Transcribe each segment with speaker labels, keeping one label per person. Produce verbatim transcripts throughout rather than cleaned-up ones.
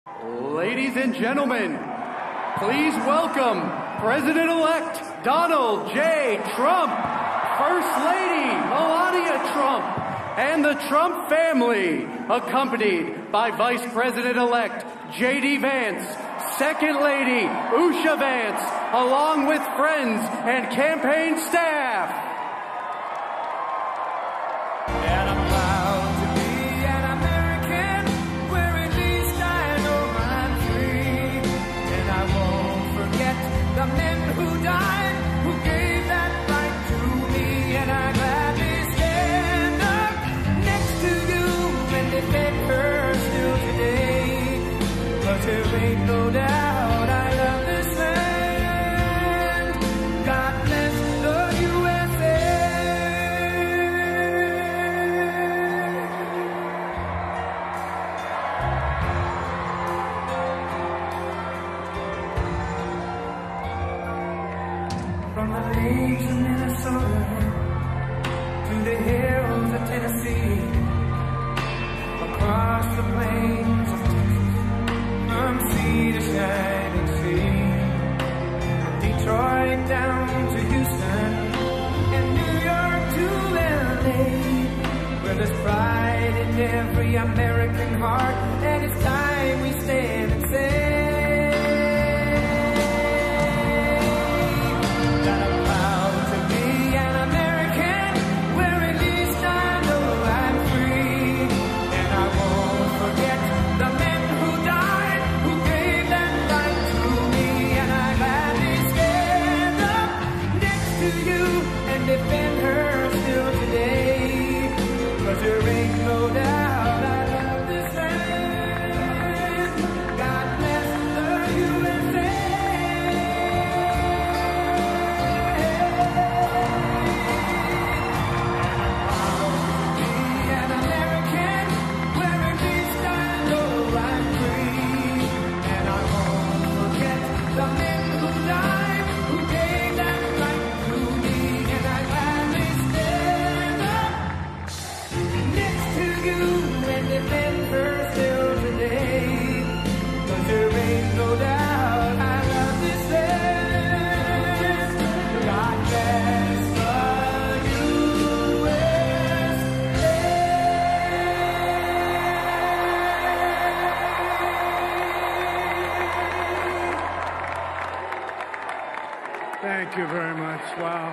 Speaker 1: Ladies and gentlemen, please welcome President-elect Donald J. Trump, First Lady Melania Trump, and the Trump family, accompanied by Vice President-elect J D Vance, Second Lady Usha Vance, along with friends and campaign staff.
Speaker 2: The men who died, who gave that right to me, and I gladly stand up next to you and defend her still today. 'Cause there ain't no doubt I love this land. God bless the U S A. From the lakes of Minnesota to the hills of Tennessee, across the plains of Texas, from sea to shining sea, from Detroit down to Houston, and New York to L A, where there's pride in every American heart, and it's time we stand and say, defend her still today. 'Cause there ain't no doubt I love this land. God bless the U S A. I'll be an American, where at least I know I'm free. And I won't forget the men who died, who gave that right to me. And defend her still today. 'Cause there ain't no doubt I love this land. God bless the U S A.
Speaker 3: Thank you very much. Wow.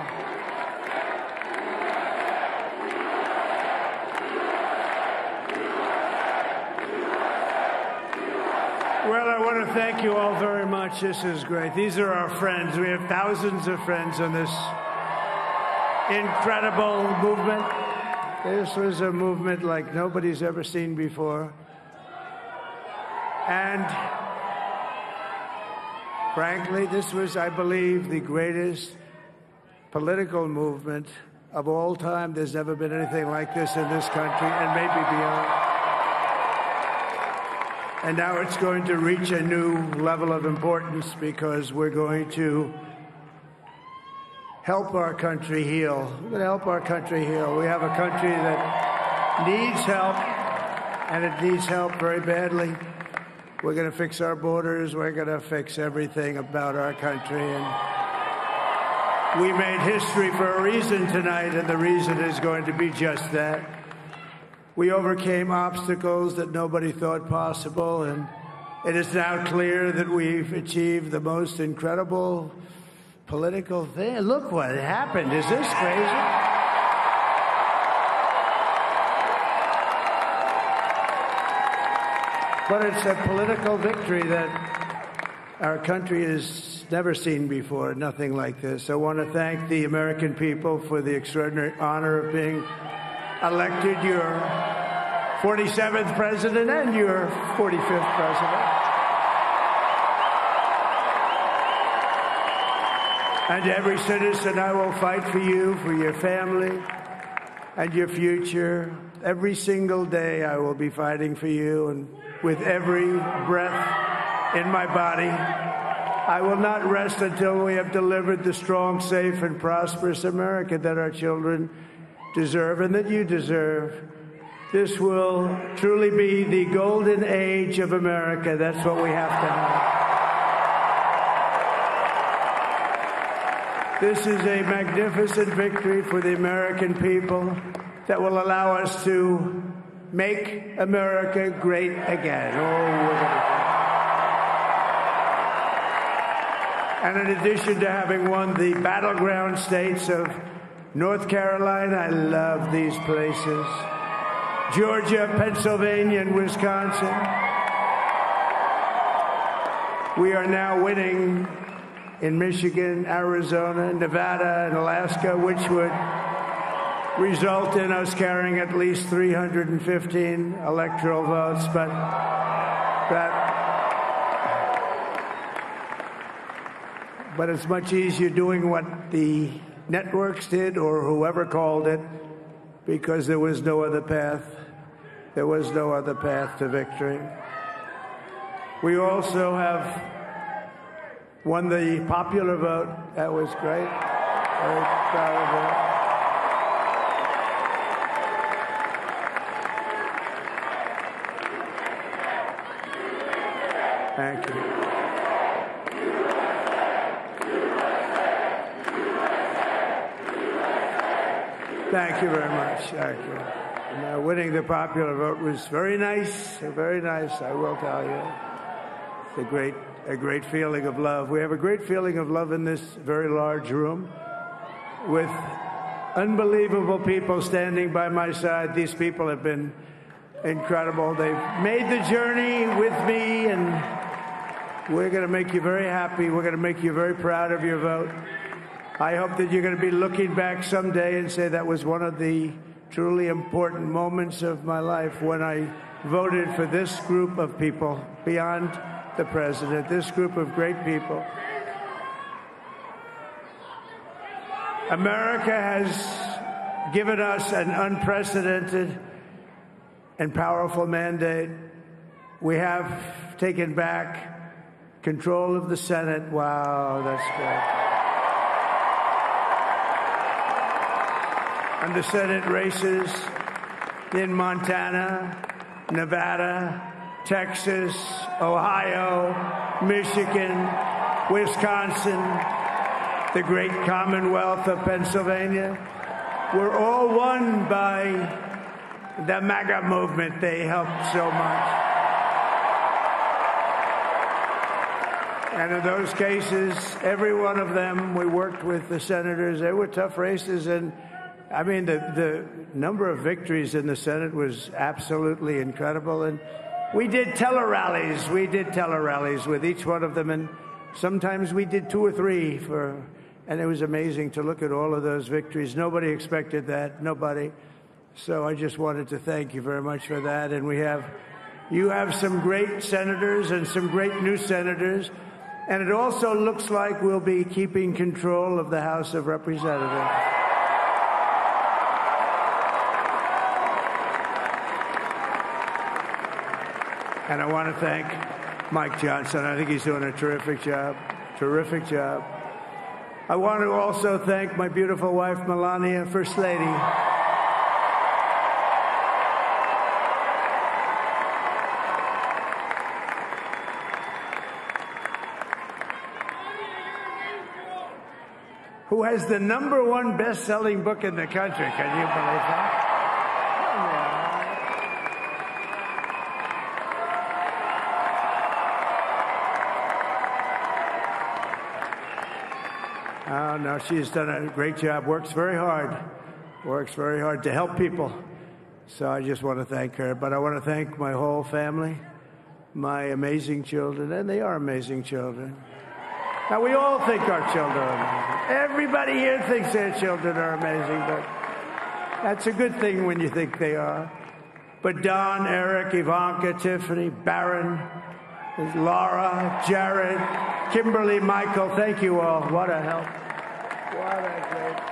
Speaker 3: Well, I want to thank you all very much. This is great. These are our friends. We have thousands of friends on this incredible movement. This was a movement like nobody's ever seen before. And frankly, this was, I believe, the greatest political movement of all time. There's never been anything like this in this country, and maybe beyond. And now it's going to reach a new level of importance because we're going to help our country heal. We're going to help our country heal. We have a country that needs help, and it needs help very badly. We're going to fix our borders. We're going to fix everything about our country. And we made history for a reason tonight, and the reason is going to be just that. We overcame obstacles that nobody thought possible, and it is now clear that we've achieved the most incredible political thing. Look what happened. Is this crazy? But it's a political victory that our country has never seen before, nothing like this. I want to thank the American people for the extraordinary honor of being elected your forty-seventh president and your forty-fifth president. And every citizen, I will fight for you, for your family, and your future. Every single day, I will be fighting for you, and with every breath in my body, I will not rest until we have delivered the strong, safe, and prosperous America that our children deserve and that you deserve. This will truly be the golden age of America. That's what we have to have. This is a magnificent victory for the American people that will allow us to make America great again. Oh, we're gonna do it. And in addition to having won the battleground states of North Carolina, I love these places, Georgia, Pennsylvania, and Wisconsin, we are now winning in Michigan, Arizona, Nevada, and Alaska, which would result in us carrying at least three hundred fifteen electoral votes. But that, but it's much easier doing what the networks did or whoever called it, because there was no other path. There was no other path to victory. We also have won the popular vote. That was great. Very proud of that. Thank you. Thank you very much. Thank you. And, uh, winning the popular vote was very nice, very nice, I will tell you. It's a great, a great feeling of love. We have a great feeling of love in this very large room with unbelievable people standing by my side. These people have been incredible. They've made the journey with me, and we're going to make you very happy. We're going to make you very proud of your vote. I hope that you're going to be looking back someday and say that was one of the truly important moments of my life when I voted for this group of people beyond the president, this group of great people. America has given us an unprecedented and powerful mandate. We have taken back control of the Senate. Wow, that's great. And the Senate races in Montana, Nevada, Texas, Ohio, Michigan, Wisconsin, the great Commonwealth of Pennsylvania, were all won by the MAGA movement. They helped so much. And in those cases, every one of them, we worked with the senators. They were tough races, and I mean, the, the number of victories in the Senate was absolutely incredible. And we did tele-rallies. We did tele-rallies with each one of them. And sometimes we did two or three for, and it was amazing to look at all of those victories. Nobody expected that. Nobody. So I just wanted to thank you very much for that. And we have, you have some great senators and some great new senators. And it also looks like we'll be keeping control of the House of Representatives. And I want to thank Mike Johnson. I think he's doing a terrific job, terrific job. I want to also thank my beautiful wife, Melania, First Lady. Who has the number one best-selling book in the country. Can you believe that? Oh, no, she's done a great job, works very hard, works very hard to help people. So I just want to thank her. But I want to thank my whole family, my amazing children, and they are amazing children. Now, we all think our children are amazing. Everybody here thinks their children are amazing, but that's a good thing when you think they are. But Don, Eric, Ivanka, Tiffany, Barron, Laura, Jared, Kimberly, Michael, thank you all. What a help. What a great help.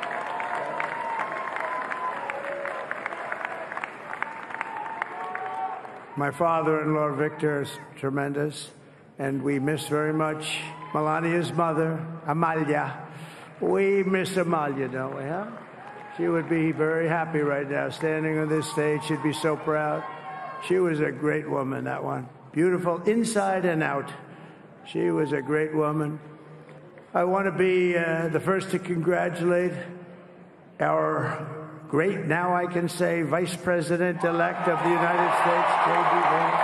Speaker 3: My father-in-law, Victor, is tremendous, and we miss very much Melania's mother, Amalia. We miss Amalia, don't we, huh? She would be very happy right now, standing on this stage. She'd be so proud. She was a great woman, that one. Beautiful inside and out. She was a great woman. I want to be uh, the first to congratulate our great, now I can say, Vice President-elect of the United States, J D Vance.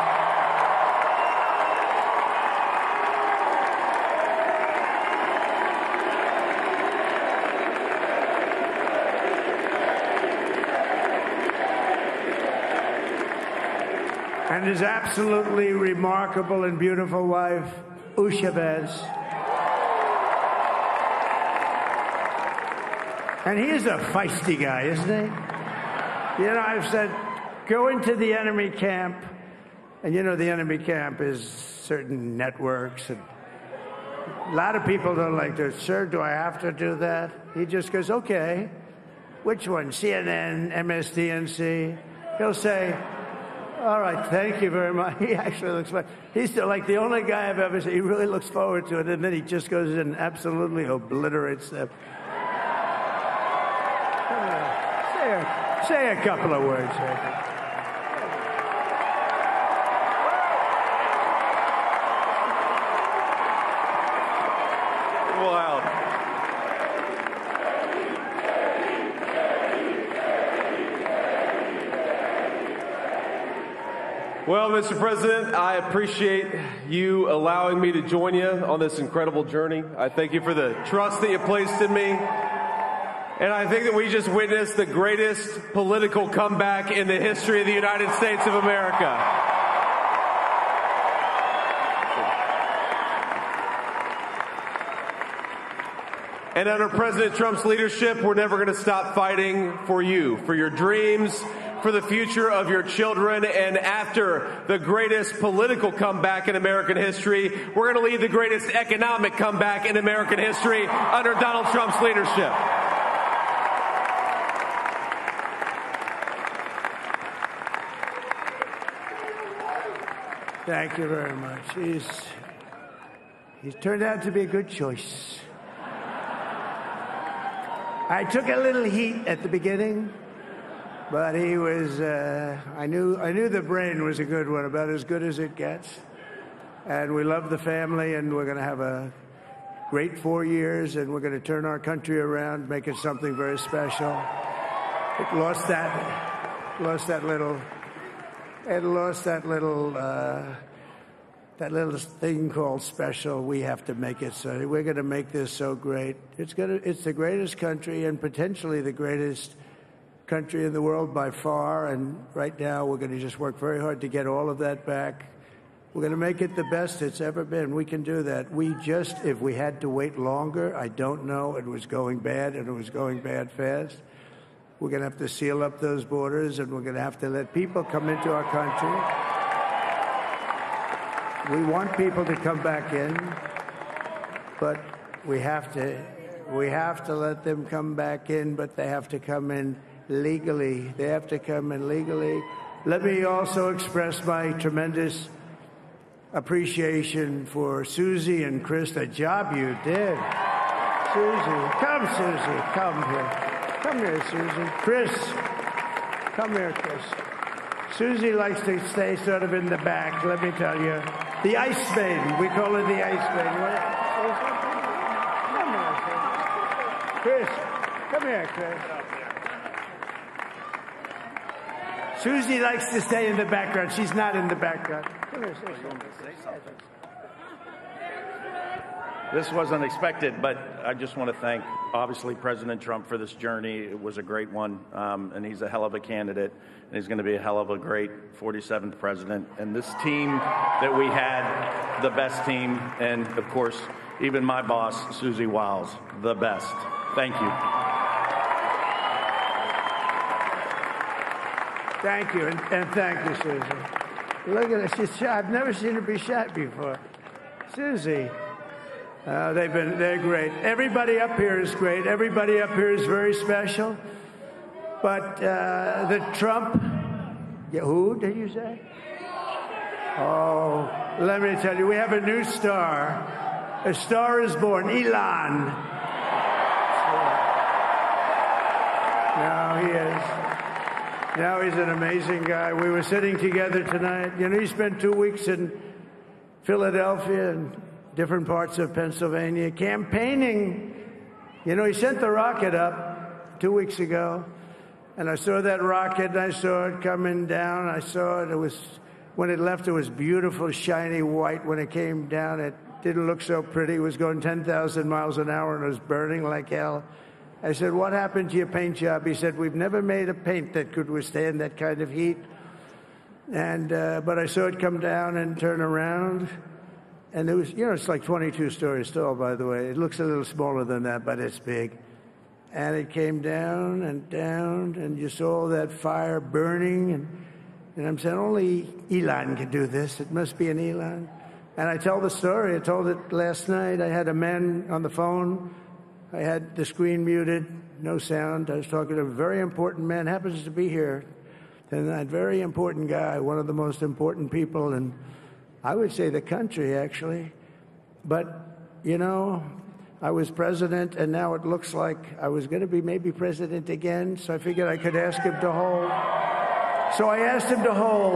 Speaker 3: And his absolutely remarkable and beautiful wife, Usha Vance. And he is a feisty guy, isn't he? You know, I've said, go into the enemy camp. And you know, the enemy camp is certain networks. And a lot of people don't like to, sir, do I have to do that? He just goes, okay. Which one? C N N, M S D N C? He'll say, all right, thank you very much. He actually looks like, he's still like the only guy I've ever seen. He really looks forward to it. And then he just goes in and absolutely obliterates them. Say a, say a couple of words.
Speaker 4: Wow. Well, Mister President, I appreciate you allowing me to join you on this incredible journey. I thank you for the trust that you placed in me. And I think that we just witnessed the greatest political comeback in the history of the United States of America. And under President Trump's leadership, we're never going to stop fighting for you, for your dreams, for the future of your children. And after the greatest political comeback in American history, we're going to lead the greatest economic comeback in American history under Donald Trump's leadership.
Speaker 3: Thank you very much. He's, he's turned out to be a good choice. I took a little heat at the beginning, but he was, uh, I knew, I knew the brain was a good one, about as good as it gets. And we love the family, and we're going to have a great four years, and we're going to turn our country around, make it something very special. It lost that, lost that little... It lost that little, uh, that little thing called special. We have to make it so. We're going to make this so great. It's going to. It's the greatest country and potentially the greatest country in the world by far. And right now, we're going to just work very hard to get all of that back. We're going to make it the best it's ever been. We can do that. We just, if we had to wait longer, I don't know. It was going bad, and it was going bad fast. We're going to have to seal up those borders, and we're going to have to let people come into our country. We want people to come back in, but we have to, we have to let them come back in, but they have to come in legally. They have to come in legally. Let me also express my tremendous appreciation for Susie and Chris, the job you did. Susie, come, Susie, come here. Come here, Susie. Chris, come here, Chris. Susie likes to stay sort of in the back, let me tell you. The Ice Maiden. We call her the Ice Maiden. What? Come here, Chris. Come here, Chris. Susie likes to stay in the background. She's not in the background. Come here, say something.
Speaker 5: This wasn't expected, but I just want to thank, obviously, President Trump for this journey. It was a great one, um, and he's a hell of a candidate, and he's going to be a hell of a great forty-seventh president. And this team that we had, the best team, and, of course, even my boss, Susie Wiles, the best. Thank you.
Speaker 3: Thank you, and, and thank you, Susie. Look at her. She's shot. I've never seen her be shot before. Susie. Uh, they've been, they're great. Everybody up here is great. Everybody up here is very special. But uh, the Trump, yeah, who did you say? Oh, let me tell you, we have a new star. A star is born, Elon. No, he is. Now he's an amazing guy. We were sitting together tonight. You know, he spent two weeks in Philadelphia and different parts of Pennsylvania campaigning. You know, he sent the rocket up two weeks ago, and I saw that rocket, and I saw it coming down. I saw it. It was, when it left, it was beautiful, shiny white. When it came down, it didn't look so pretty. It was going ten thousand miles an hour, and it was burning like hell. I said, what happened to your paint job? He said, we've never made a paint that could withstand that kind of heat. And uh, but I saw it come down and turn around. And it was, you know, it's like twenty-two stories tall, by the way. It looks a little smaller than that, but it's big. And it came down and down, and you saw that fire burning. And, and I'm saying, only Elon can do this. It must be an Elon. And I tell the story. I told it last night. I had a man on the phone. I had the screen muted, no sound. I was talking to a very important man, happens to be here tonight, very important guy, one of the most important people in, I would say, the country, actually. But, you know, I was president, and now it looks like I was going to be maybe president again, so I figured I could ask him to hold. So I asked him to hold.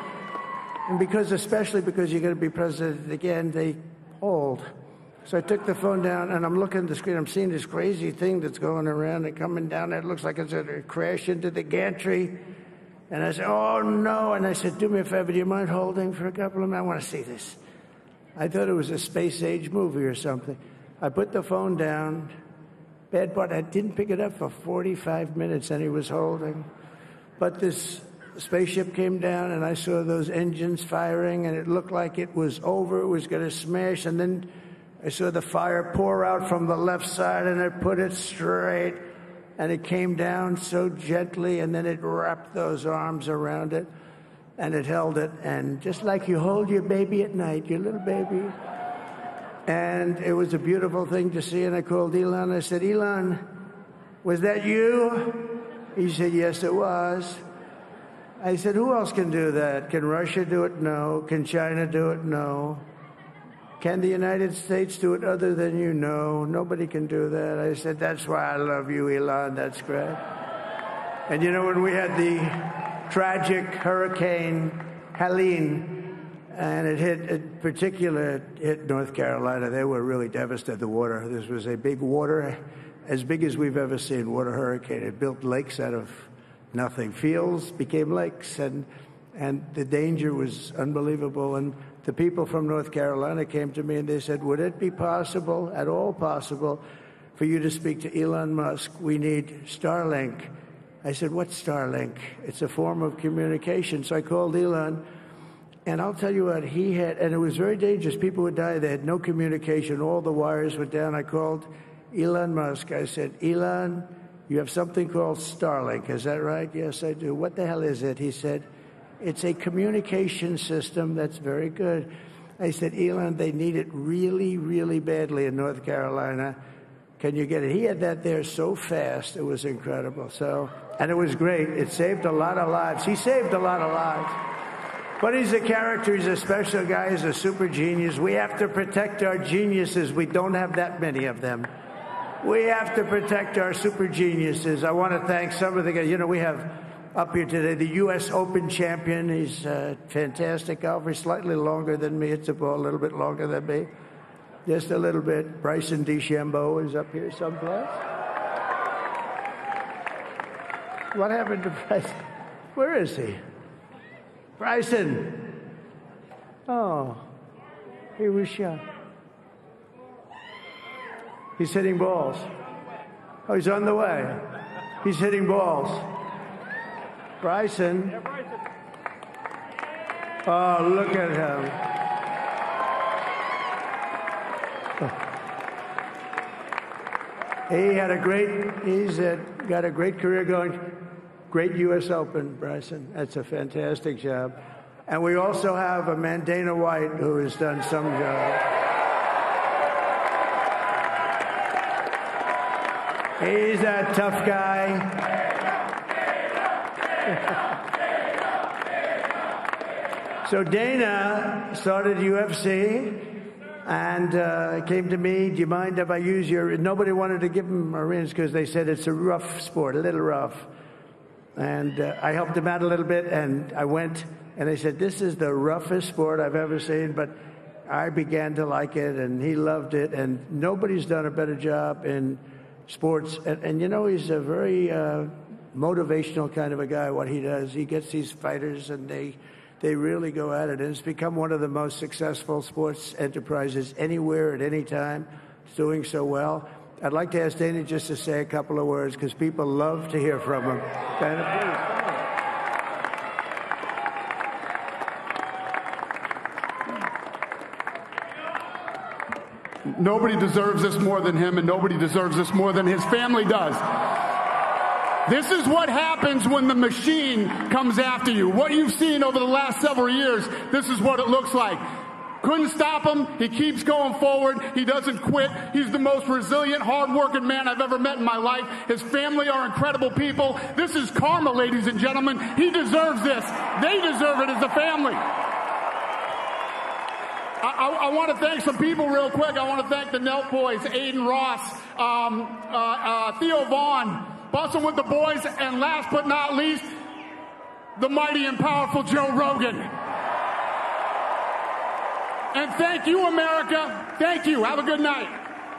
Speaker 3: And because, especially because you're going to be president again, they hold. So I took the phone down, and I'm looking at the screen. I'm seeing this crazy thing that's going around and coming down. It looks like it's going to crash into the gantry. And I said, oh, no. And I said, do me a favor. Do you mind holding for a couple of minutes? I want to see this. I thought it was a space-age movie or something. I put the phone down. Bad part, I didn't pick it up for forty-five minutes, and he was holding. But this spaceship came down, and I saw those engines firing, and it looked like it was over. It was going to smash, and then I saw the fire pour out from the left side, and it put it straight, and it came down so gently, and then it wrapped those arms around it, and it held it, and just like you hold your baby at night, your little baby. And it was a beautiful thing to see, and I called Elon. I said, Elon, was that you? He said, yes, it was. I said, who else can do that? Can Russia do it? No. Can China do it? No. Can the United States do it other than you? No, nobody can do that. I said, that's why I love you, Elon. That's great. And you know, when we had the tragic Hurricane Helene, and it hit, in particular, hit North Carolina, they were really devastated, the water. This was a big water, as big as we've ever seen, water hurricane. It built lakes out of nothing. Fields became lakes, and and the danger was unbelievable. And the people from North Carolina came to me and they said, would it be possible, at all possible, for you to speak to Elon Musk? We need Starlink. I said, what's Starlink? It's a form of communication. So I called Elon, and I'll tell you what, he had, and it was very dangerous. People would die. They had no communication. All the wires were down. I called Elon Musk. I said, Elon, you have something called Starlink. Is that right? Yes, I do. What the hell is it? He said, it's a communication system that's very good. I said, Elon, they need it really, really badly in North Carolina. Can you get it? He had that there so fast. It was incredible. So, and it was great. It saved a lot of lives. He saved a lot of lives. But he's a character. He's a special guy. He's a super genius. We have to protect our geniuses. We don't have that many of them. We have to protect our super geniuses. I want to thank some of the guys. You know, we have up here today the U S Open champion. He's a fantastic golfer. He's slightly longer than me. It's a ball a little bit longer than me. Just a little bit. Bryson DeChambeau is up here someplace. What happened to Bryson? Where is he? Bryson. Oh, he was shot. He's hitting balls. Oh, he's on the way. He's hitting balls. Bryson. Oh, look at him. He had a great, he's a, got a great career going. Great U S Open, Bryson. That's a fantastic job. And we also have a man, Dana White, who has done some job. He's a tough guy. So Dana started U F C. and uh, came to me, do you mind if I use your... Nobody wanted to give him Marines because they said it's a rough sport, a little rough. And uh, I helped him out a little bit, and I went, and they said, this is the roughest sport I've ever seen, but I began to like it, and he loved it, and nobody's done a better job in sports. And, and you know, he's a very uh, motivational kind of a guy, what he does. He gets these fighters, and they... They really go at it, and it's become one of the most successful sports enterprises anywhere at any time. It's doing so well. I'd like to ask Dana just to say a couple of words, because people love to hear from him. Dana,
Speaker 6: please. Nobody deserves this more than him, and nobody deserves this more than his family does. This is what happens when the machine comes after you. What you've seen over the last several years, this is what it looks like. Couldn't stop him. He keeps going forward. He doesn't quit. He's the most resilient, hard-working man I've ever met in my life. His family are incredible people. This is karma, ladies and gentlemen. He deserves this. They deserve it as a family. I, I, I want to thank some people real quick. I want to thank the Nelk boys, Aiden Ross, um, uh, uh, Theo Vaughn, Bustin' with the boys, and last but not least, the mighty and powerful Joe Rogan. And thank you, America. Thank you. Have a good night.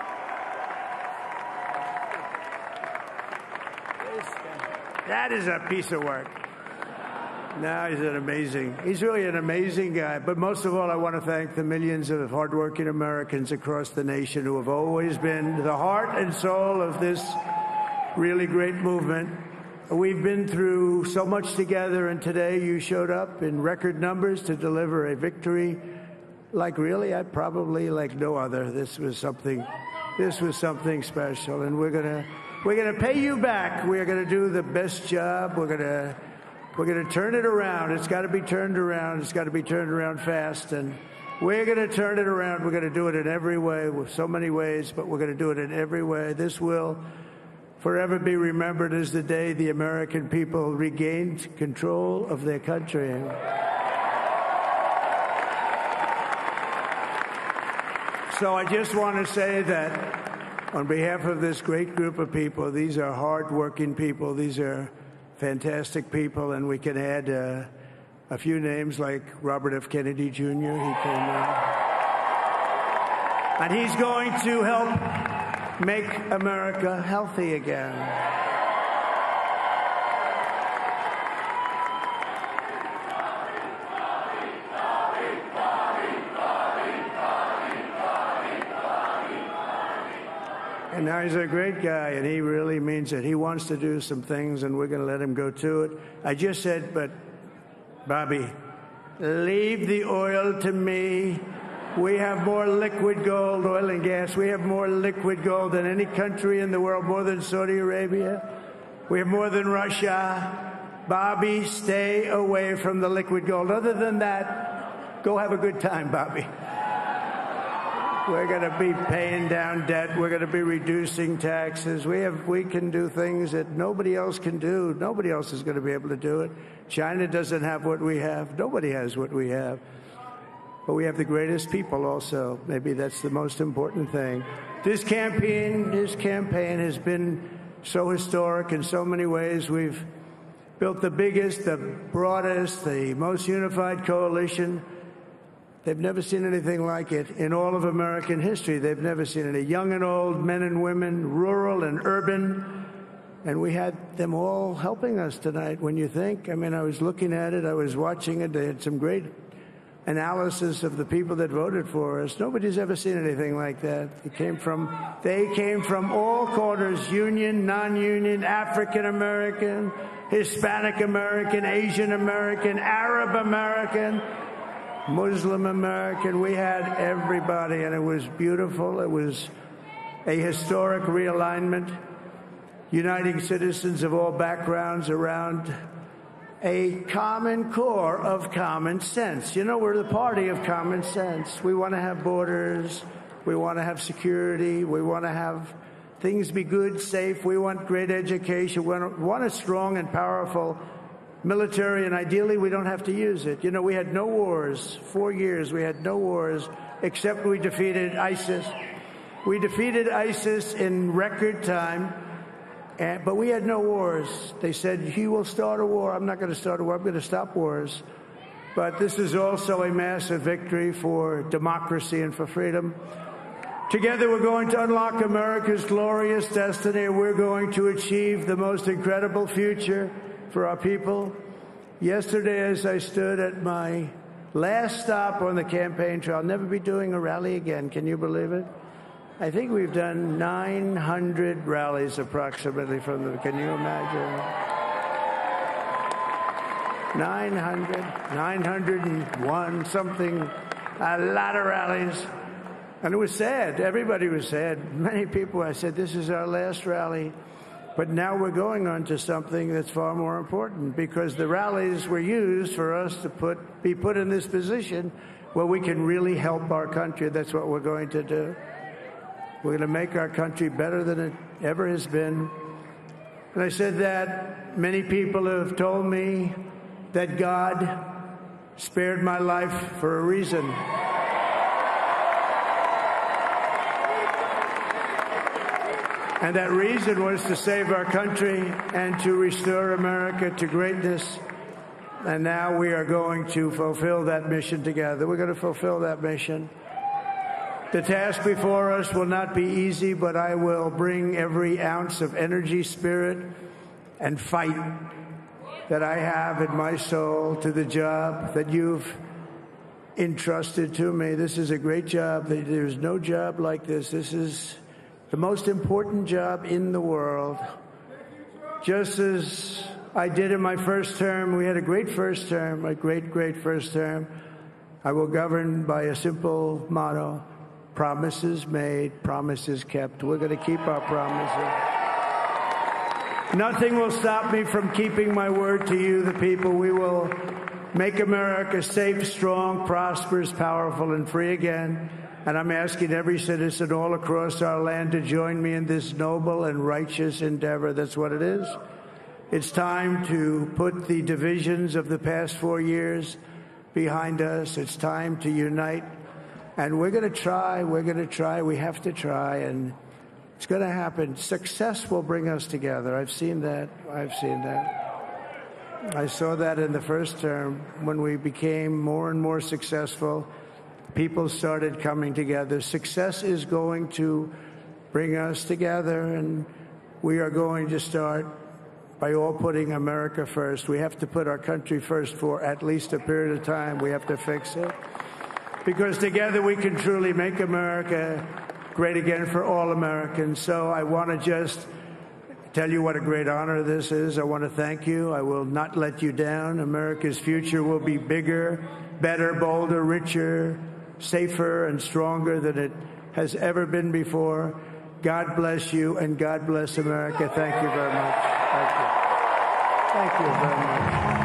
Speaker 3: That is a piece of work. No, he's an amazing, he's really an amazing guy. But most of all, I want to thank the millions of hardworking Americans across the nation who have always been the heart and soul of this really great movement. We've been through so much together, and today you showed up in record numbers to deliver a victory like really, I probably like no other. This was something, this was something special, and we're gonna, we're gonna pay you back. We're gonna do the best job. We're gonna, we're gonna turn it around. It's got to be turned around. It's got to be turned around fast, and we're gonna turn it around. We're gonna do it in every way, with so many ways, but we're gonna do it in every way. This will forever be remembered as the day the American people regained control of their country. So I just want to say that on behalf of this great group of people, these are hard-working people, these are fantastic people, and we can add uh, a few names like Robert F. Kennedy Junior He came in. And he's going to help make America healthy again. And now he's a great guy, and he really means it. He wants to do some things, and we're going to let him go to it. I just said, but, Bobby, leave the oil to me. We have more liquid gold, oil and gas. We have more liquid gold than any country in the world, more than Saudi Arabia. We have more than Russia. Bobby, stay away from the liquid gold. Other than that, go have a good time, Bobby. We're going to be paying down debt. We're going to be reducing taxes. We have, we can do things that nobody else can do. Nobody else is going to be able to do it. China doesn't have what we have. Nobody has what we have. But we have the greatest people also. Maybe that's the most important thing. This campaign, this campaign has been so historic in so many ways. We've built the biggest, the broadest, the most unified coalition. They've never seen anything like it in all of American history. They've never seen it. Young and old, men and women, rural and urban. And we had them all helping us tonight. When you think, I mean, I was looking at it, I was watching it. They had some great analysis of the people that voted for us. Nobody's ever seen anything like that. It came from, they came from all corners, union, non-union, African American, Hispanic American, Asian American, Arab American, Muslim American. We had everybody, and it was beautiful. It was a historic realignment, uniting citizens of all backgrounds around a common core of common sense. You know, we're the party of common sense. We want to have borders. We want to have security. We want to have things be good, safe. We want great education. We want a strong and powerful military, and ideally we don't have to use it. You know, we had no wars. Four years we had no wars. except we defeated ISIS. We defeated ISIS in record time, and, but we had no wars. They said, he will start a war. I'm not going to start a war. I'm going to stop wars. But this is also a massive victory for democracy and for freedom. Together, we're going to unlock America's glorious destiny. We're going to achieve the most incredible future for our people. Yesterday, as I stood at my last stop on the campaign trail, I'll never be doing a rally again. Can you believe it? I think we've done nine hundred rallies approximately from the, can you imagine? nine hundred, nine hundred one, something, a lot of rallies. And it was sad. Everybody was sad. Many people, I said, this is our last rally. But now we're going on to something that's far more important, because the rallies were used for us to put, be put in this position where we can really help our country. That's what we're going to do. We're going to make our country better than it ever has been. And I said that many people have told me that God spared my life for a reason. And that reason was to save our country and to restore America to greatness. And now we are going to fulfill that mission together. We're going to fulfill that mission. The task before us will not be easy, but I will bring every ounce of energy, spirit, and fight that I have in my soul to the job that you've entrusted to me. This is a great job. There's no job like this. This is the most important job in the world. Just as I did in my first term, we had a great first term, a great, great first term. I will govern by a simple motto: promises made, promises kept. We're going to keep our promises. Nothing will stop me from keeping my word to you, the people. We will make America safe, strong, prosperous, powerful, and free again. And I'm asking every citizen all across our land to join me in this noble and righteous endeavor. That's what it is. It's time to put the divisions of the past four years behind us. It's time to unite. And we're going to try. We're going to try. We have to try. And it's going to happen. Success will bring us together. I've seen that. I've seen that. I saw that in the first term when we became more and more successful. People started coming together. Success is going to bring us together, and we are going to start by all putting America first. We have to put our country first for at least a period of time. We have to fix it. Because together we can truly make America great again for all Americans. So I want to just tell you what a great honor this is. I want to thank you. I will not let you down. America's future will be bigger, better, bolder, richer, safer, and stronger than it has ever been before. God bless you, and God bless America. Thank you very much. Thank you. Thank you very much.